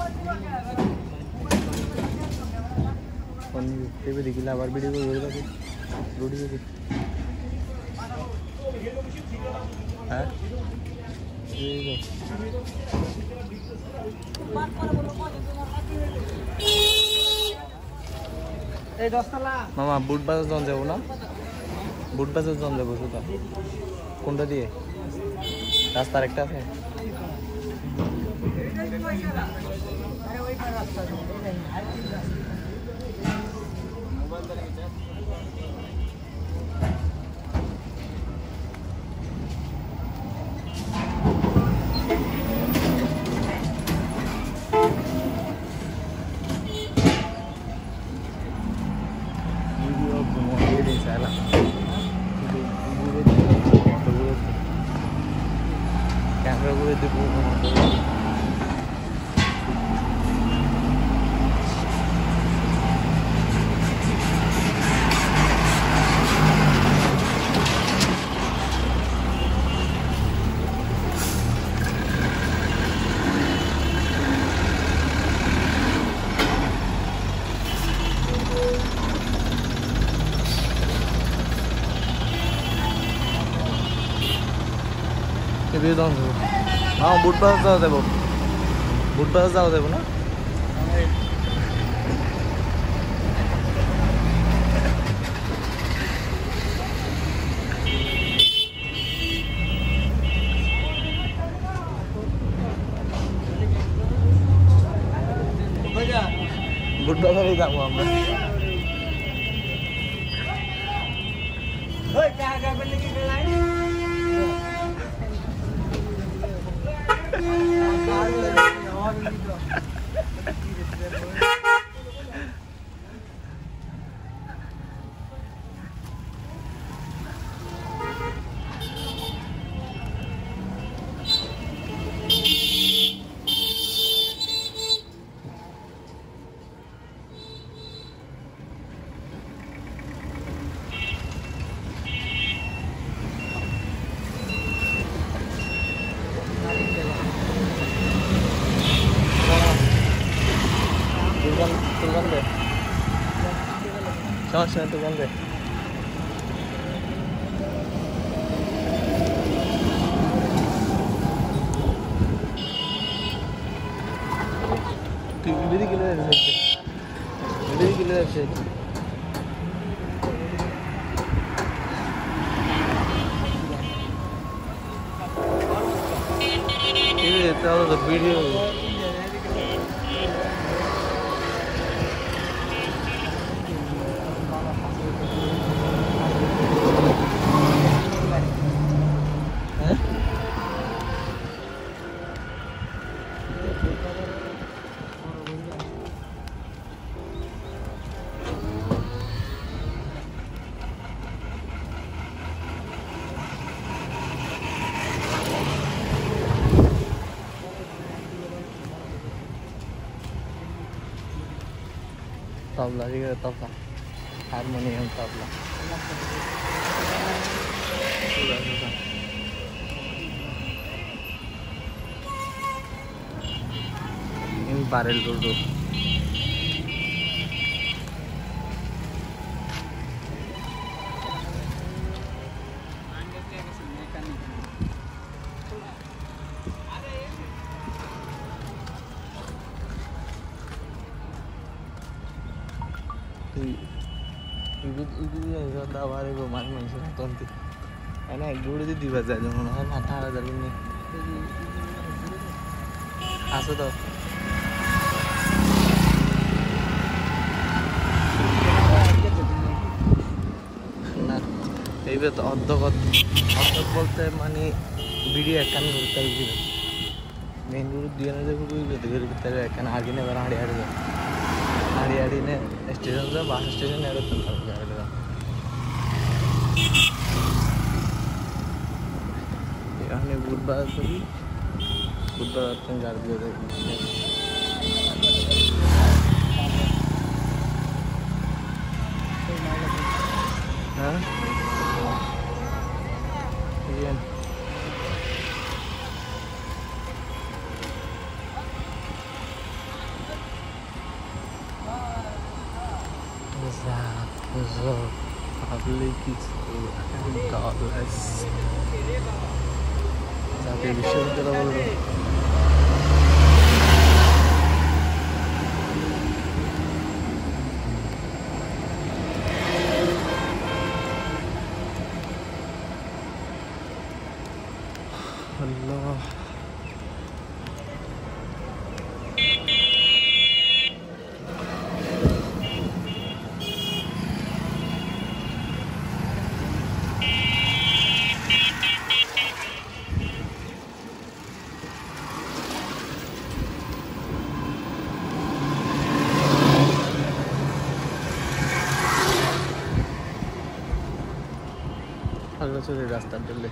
TV दिखला आबार video को जोड़ दे रोडी दे हां ये এই 10 তলা মামা বুট বাজার জন যাব না বুট বাজার জন যাব সুতা কোনটা দিয়ে রাস্তার একটা আছে আরে ওই পার রাস্তা মোবাইল ধরে গেছে कैमरा को देखो ये दाम हाँ बुट बाजार जाओ देबो बुट बाजार जाओ देबो ना बुट बाजार ही जाओ हम ओए क्या क्या करने की लाइन तुरंत दे समझ तुरंत दे इधर ही किलो है इधर ही किलो है ये तो video tabla juga tebla harmonium tebla ini barrel dulu itu dia sudah awalnya gue main nonton tuh karena gue udah di bazar jangan orang mata ada ini asal tuh nah itu tuh otot bolte mani video akan ngurus gitu main dulu dia aja gue gitu kita akan hari ini barang hari ini station से bus station है तो यानी बुट बाजार तंगार दिया था हाँ ये So, public is dollars. जाके विश्वविद्यालय बोल रहे अल्लाह अल्लाह से रास्ता डले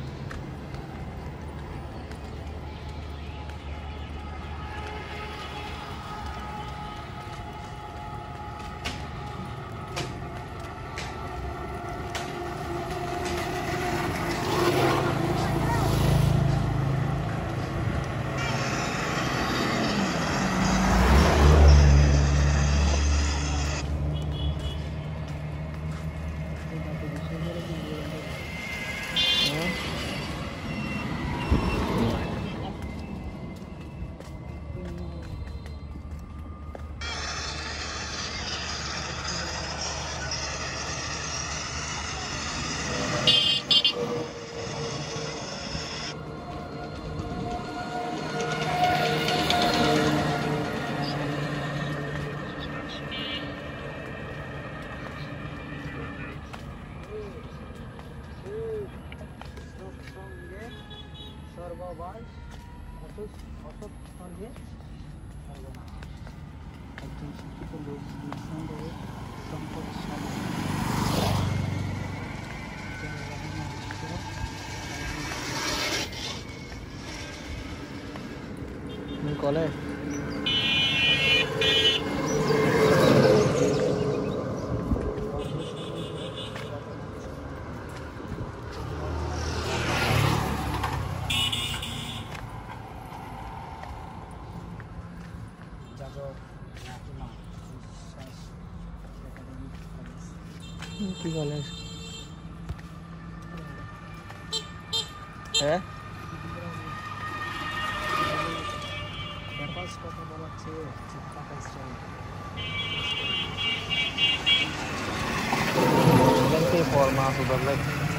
कॉल है কি কলেজ হ্যাঁ কথা বলাচ্ছে টাকা স্টাইল जंके फॉर्मा सुधर ले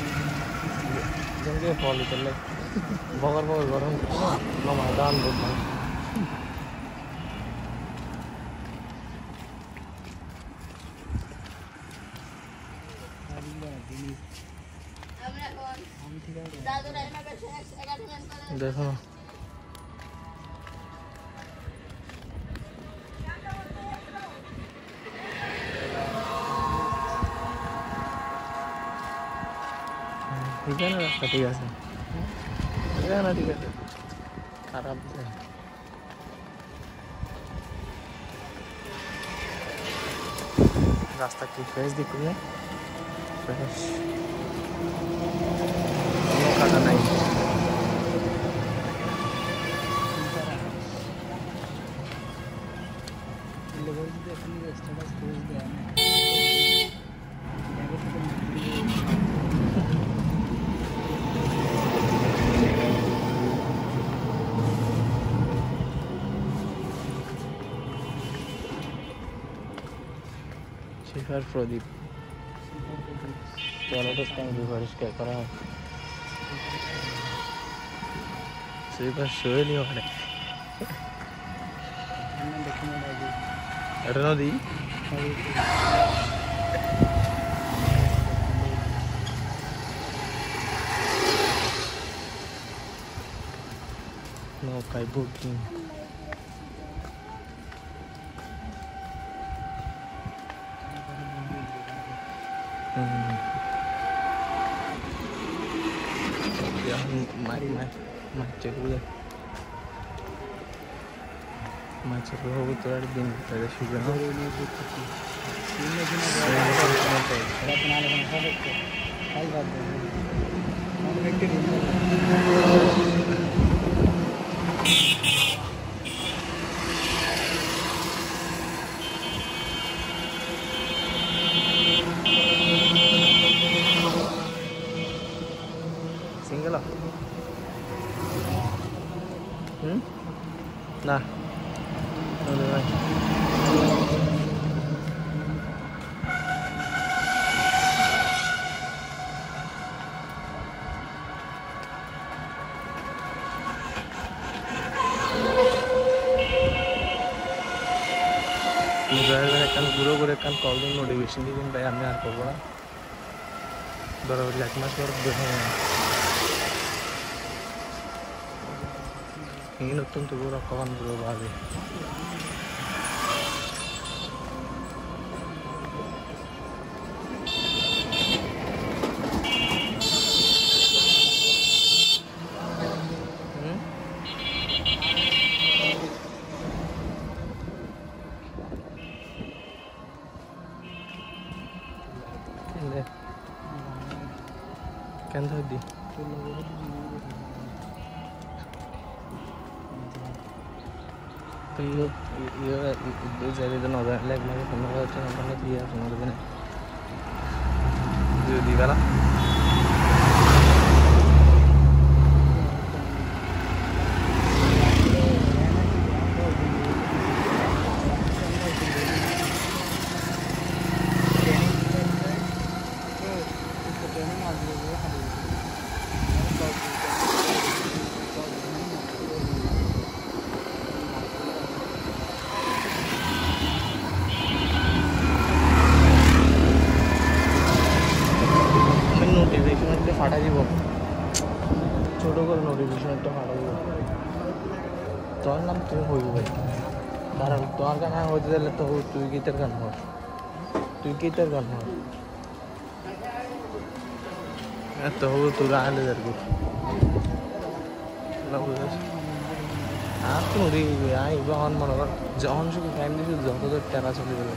जंके फॉल उतर ले बगर बगर गरम न मैदान बहुत देखो ठीक है ना रास्ता ठीक है ना ठीक है खराब है रास्ता की फ्रेश दिख रही है फ्रेश काटा नहीं शिखर प्रदीप चलो तो टैंक गुजारिश क्या करा शिखर शोए नहीं वाले अरे दी नो काई booking macet hogo to ari din tare shuga no driver একখান পুরো করে একখান কল দিন নোটিফিকেশন দিবেন ভাই আমি আর করবো না বরাবর 1 মাস পর দেখো এই নতুন তো পুরো কমান পুরো ভাবে কেন ধরদি Iyo itu jadi itu noda leg lagi penuh itu namanya dia semua itu nih itu di mana ফাটা দিব ছোট করে নোটিফিকেশন একটা ফাটা দিব তোর নাম তুই হইব ভাই দাঁড়া তোর গান হইতে দিলে তো তুই গীতের গান হর তো হবো তোর আনলে যাবি আর তো নোটি আইব হন মনে কর যখন শুধু টাইম দিছি যত তোর টেরা চলে গেল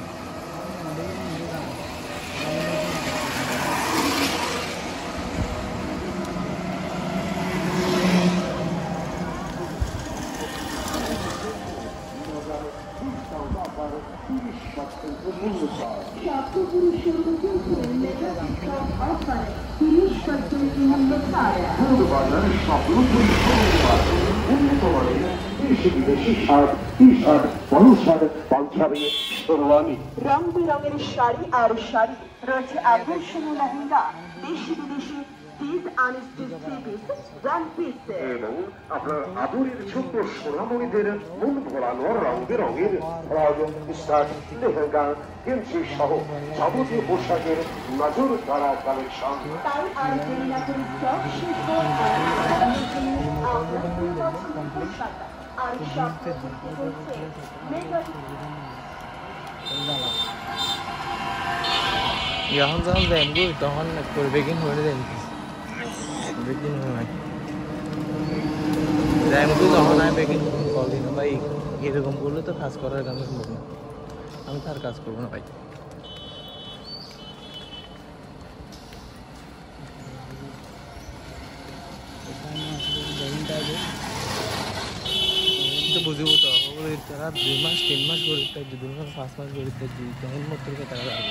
রং বেরঙের শাড়ি আর শাড়ি রয়েছে আকর্ষণীয় লেহেঙ্গা দেশি বিদেশি এবং আপনার আদরের ছোট্ট সোনামণিদের মন ভরানো রং বেরঙের স্টার্ট লেহেঙ্গা গেঞ্জি সহ যাবতীয় পোশাকের নজর কাড়া কালেকশন এখন যখন দেন তখন বেগিং হয়ে দেন বেগিং হয় র্যামগু যখন আমি বেগিং কল দিন ভাই এরকম করলে তো কাজ করার গান সম্ভব না আমি তার কাজ করবো না ভাই তো বুঝবো তো তারা 2 মাস 3 মাস করে 2 মাস 5 মাস করে তখন মতো টাকা লাগবে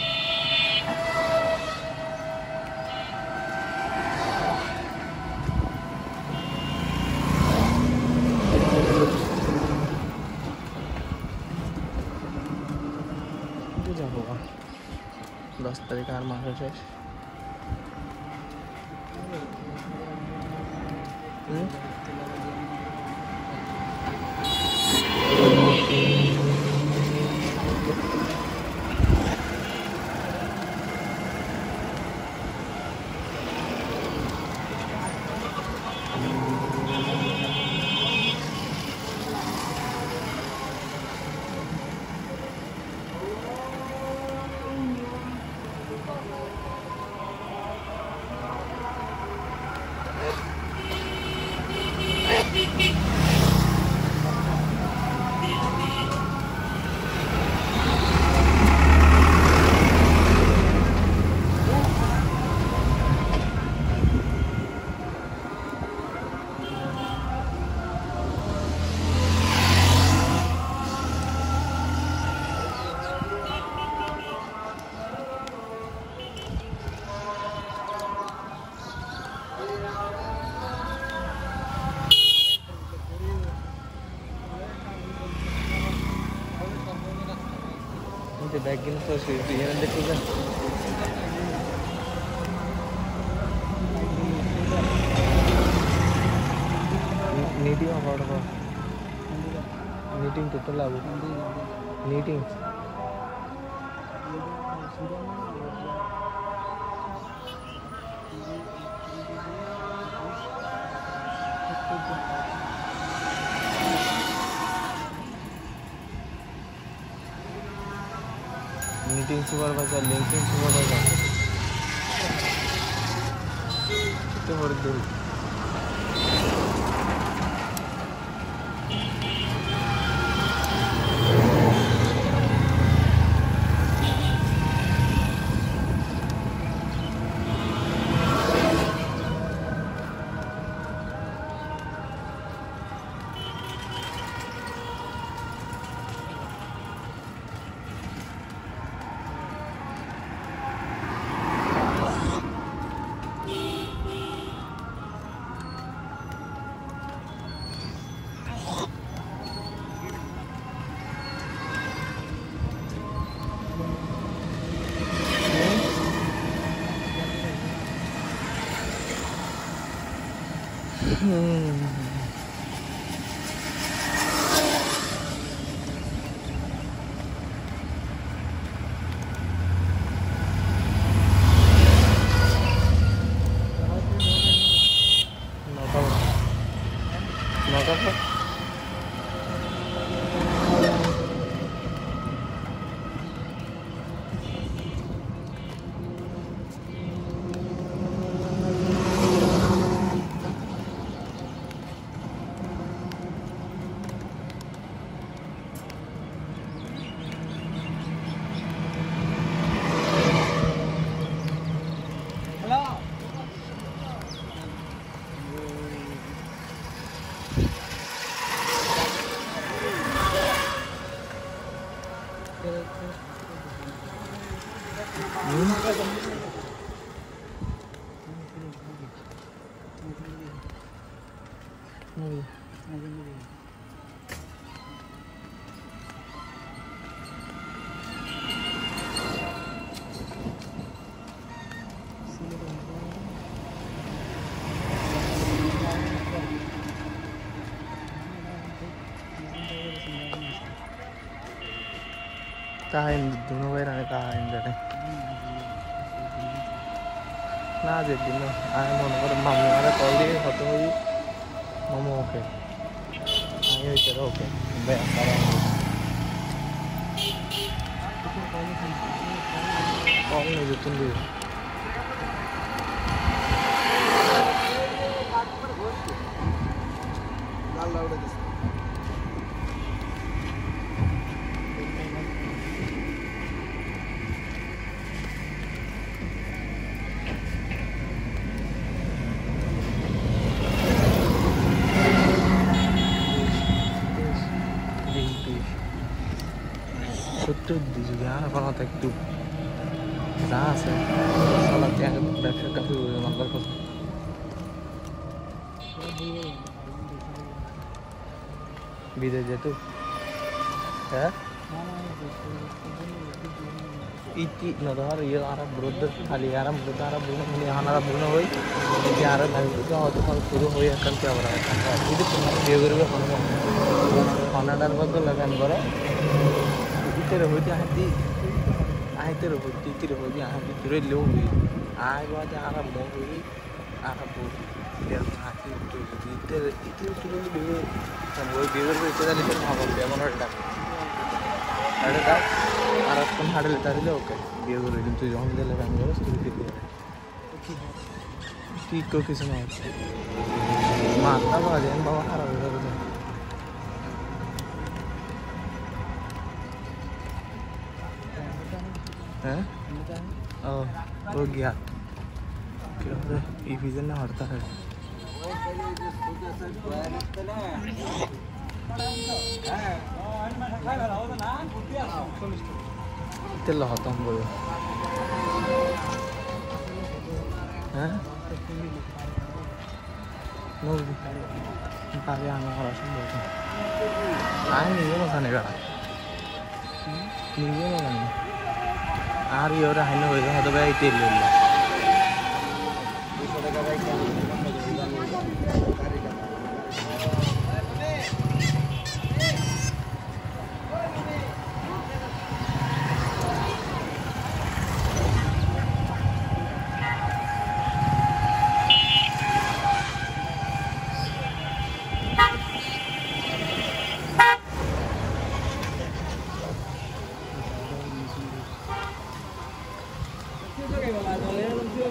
যাবো 10 তারিখ আর মাস শেষ बैग तो देखो knitting award knitting total knitting meeting supervisor linking supervisor कितने बड़े दूर Kain dulu bayar kain deh. Nah jadi no, mau nongkrong mamu ada kali foto lagi, mamu oke. Ayo itu oke, bayar sekarang. Kau nih jatuh dulu. ছোট্ট দিকে আর কোনো একটু যা আছে সালাদ দিয়ে ব্যবসার কাছে নাম্বার কত বিদেশ যেত হ্যাঁ इति नदार ये आरा ब्रोड खाली आराम ब्रोड आरा ब्रोड मुझे आनारा ब्रोड होई ये आरा भाई का होता है शुरू होई अकल क्या हो रहा है ये तो बेगर में खाना डाल बदल लगान करो इतने होती आते होती इतने होती आते तुरे लो हुई आए बाद आरा मो हुई आरा बोल यार आते तो इतने तुरे बेगर हम वो बेगर में इतना लिखा भाव दिया मना डाल ada Arab pun ada letak dia oke dia guru itu jangan dia letak guru sedikit dia ठीक किस में माता बाजे बाबा खराब हो रहा है हो गया ये विजन ना हटता है तेल होता हम बोलो हैं नो पावे आने वाला सब बोलते आए नहीं है मसाने का नहीं है मसाने आर ये और है ना वैसा तो भाई तेल ले लो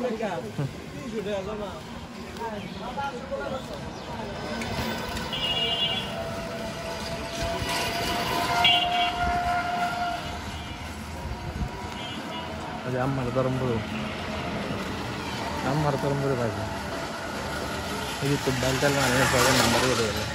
అది అమ్మల తరంబుడు కాదు ఇది తుబ్బంతలు అనే నంబర్ కూడా లేదు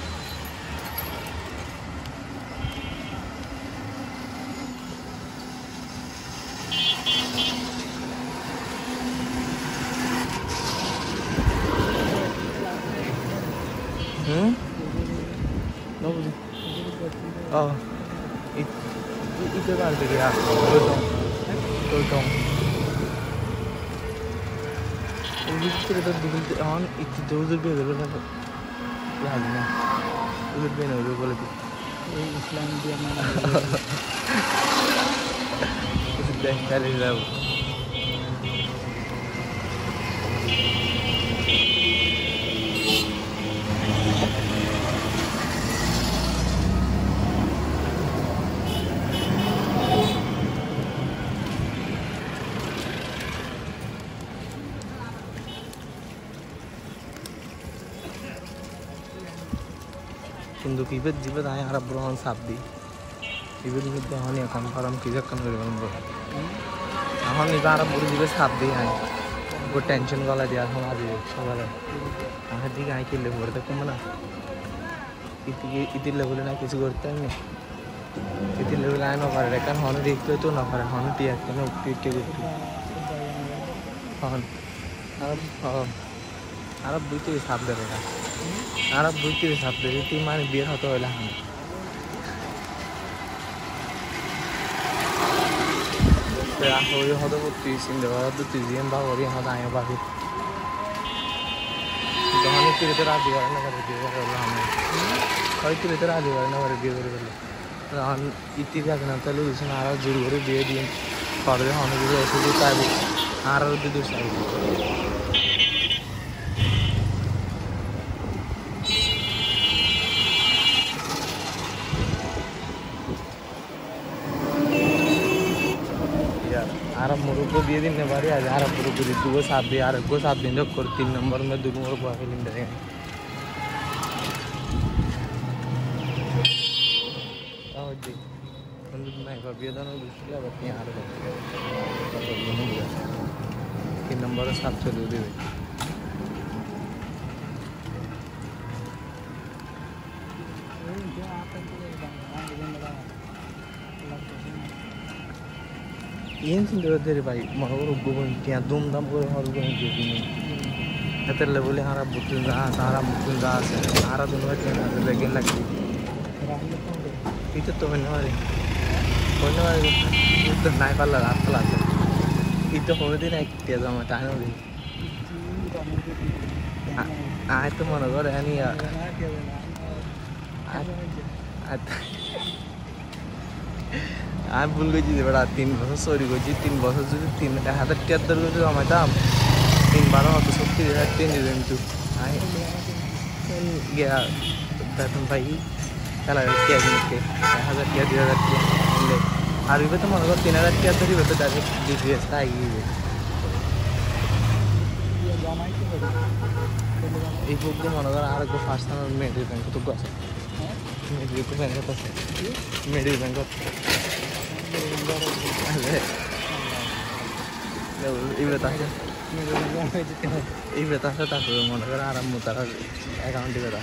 itu kan dia tolong ini kita dulu on itu jauh lebih dulu kan lagi nih lebih nih lebih boleh Islam dia mana sudah kali lalu কিন্তু বিভেদ আয় আর ব্রহণ সাবদি বিভেদ হনি এখন ফার্ম কি যখন এখন এবার আর বুড়ি দিবে সাবদি আয় গো টেনশন গলা দিয়া এখন আজ সকালে আমার দিকে আয় কিনলে ভরতে কমবে না ইতির লেভেলে না কিছু করতে আমি ইতির লেভেলে আয় না পারে এখন হন দেখতে তো না পারে হন টিয়া কেন কে করতে হন আরব বুঝতে সাপ দেবে না আরব বুঝতে সাপ দেবে তুই মানে বিয়ের হতে হইলে আমি ওই হতে করতে চিন্তা করার তো তুই জিএম বা ওরই হতে আয় পাবি যখন তুই তো রাজি করে না করে বিয়ে করলো আমি হয় তুই তো রাজি করে না করে বিয়ে করে ফেললো তখন ইতি থাকে না তাহলে বুঝছেন আরও জোর করে বিয়ে দিয়ে করে অনেকগুলো ওষুধ চাইবো আরও দুধ চাইবো आरब मुरुक को दिए दिन ने बारी आज आरब मुरुक को दो को साथ दिए आरब को साथ दिन जो कर 3 नंबर में 2 नंबर पर फिल्म देंगे आओ जी बंदूक नहीं का बिया दाना दूसरी बात नहीं आरब 3 नंबर साथ चलो दे ಏನು ಚಿಂತೆ ಭಾई ಮರವರು ಒಬ್ಬೊಬ್ಬ ಧೂಮ್ಧಾಮ್ করে হরগুলো দিয়ে এতের লেভেলে হারা বুতুন যা সারা মুতুন যা আছে হারা দুনো কেন আছে বেগেন লাগি এটা তো হইনারে তো নাই পারলা রাস্তা আছে এটা হবে দিন একটা জমা টানো দি আয় তো মনে করে আনি আমি ভুল করছি যে বেড়া 3 বছর চুরি করছি 3 বছর যদি 3000 টাকা দর করে জমাইতাম 3 হতো 70,000 টাকা দিয়ে কিন্তু গিয়া বেতন পাই খেলা টাকা কিনতে 1000 টাকা 2000 টাকা নিলে আর এবার তো মনে কর 3000 টাকা ধরি তো ডাইরেক্ট ডিপিএস তাই গিয়ে এই বুক মনে কর আর একটা ফার্স্ট টাইম মেডিকেল ব্যাংক তো আছে মেডিকেল ব্যাংক আছে মেডিকেল ব্যাংক এই বেতাসে তারপরে মনে করে আরাম তার অ্যাকাউন্টে বেতা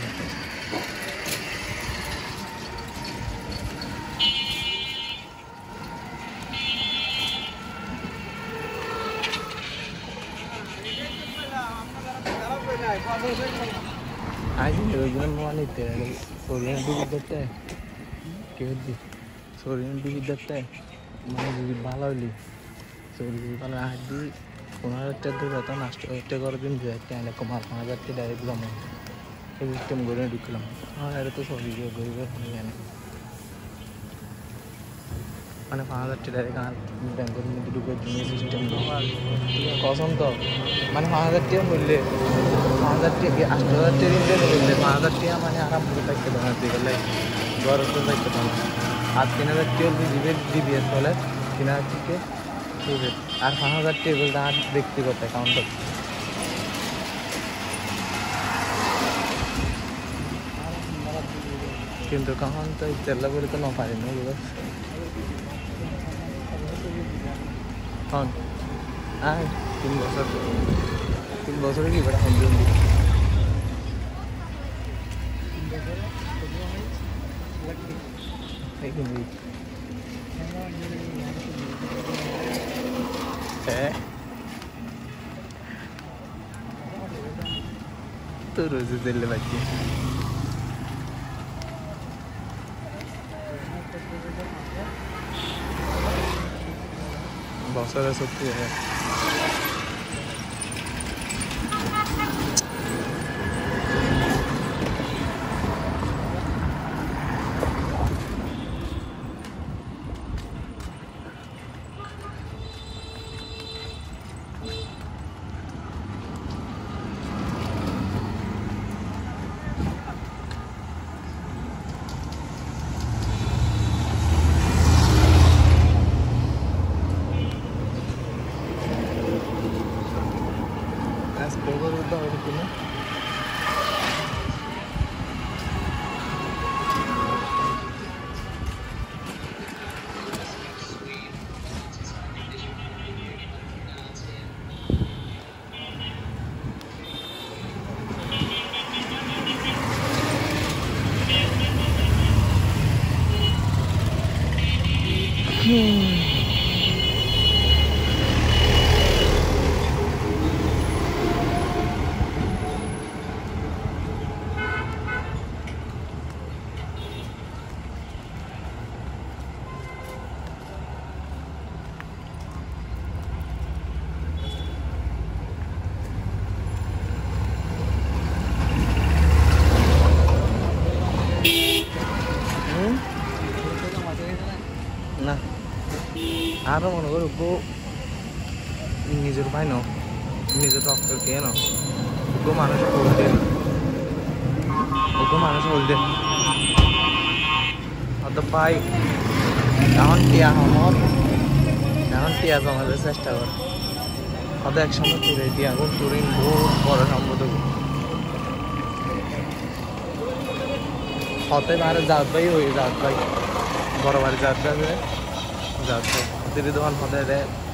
আজ নিতে সরিয়ে ডুবি দেখতে কেউ সরিয়ে ডুবি দেখতে মানে যদি ভালো হইলি চল্লিশ ভালো হাত দিই 15,000 টাকা দিয়ে বেতন 8,000 টাকা করে দিন 2,000 টাকা এনে কমার 5,000 টাকা ডাইরেক্ট জমা এই সিস্টেম করে ঢুকলাম হ্যাঁ এটা তো সবই গরিবের জানি মানে 5,000 টাকা ডাইরেক্ট আর ব্যাংকের মধ্যে ঢুকার জন্য সিস্টেম কসম তো মানে 5,000 টাকা মূল্যে 5,000 টাকা 8,000 টাকা দিন দিয়ে মূল্যে 5,000 টাকা মানে আরাম করে থাকতে পারে গেলে ঘর তো থাকতে পারে আর 3,000 টাকা দিবে ডিবিএস বলে 3,000 থেকে টুরে আর 5,000 টেবিল আর ব্যক্তিগত অ্যাকাউন্ট কিন্তু কখন তো তেলা করে তো না পারি না হন আর 3 বছরে কি বেড়া হন্দি তো রোজ দিলে বাকি বছরে সত্যি Pogoruda orikuna না আরো মনে করো নিজের ভাই ন নিজের রক্ত কে না ওকে মানুষ হল দেন ওকে মানুষ হল দেন অত ভাই এখন টিয়া আমার এখন টিয়া জমাতে চেষ্টা কর হয়তো একসময় তুলে টিয়া কর তুরিন বহুত বড় সম্পদ হতে পারে জাত ভাই ওই জাত ভাই বড় বাড়ি জাত ভাই দিদি দোকান হতে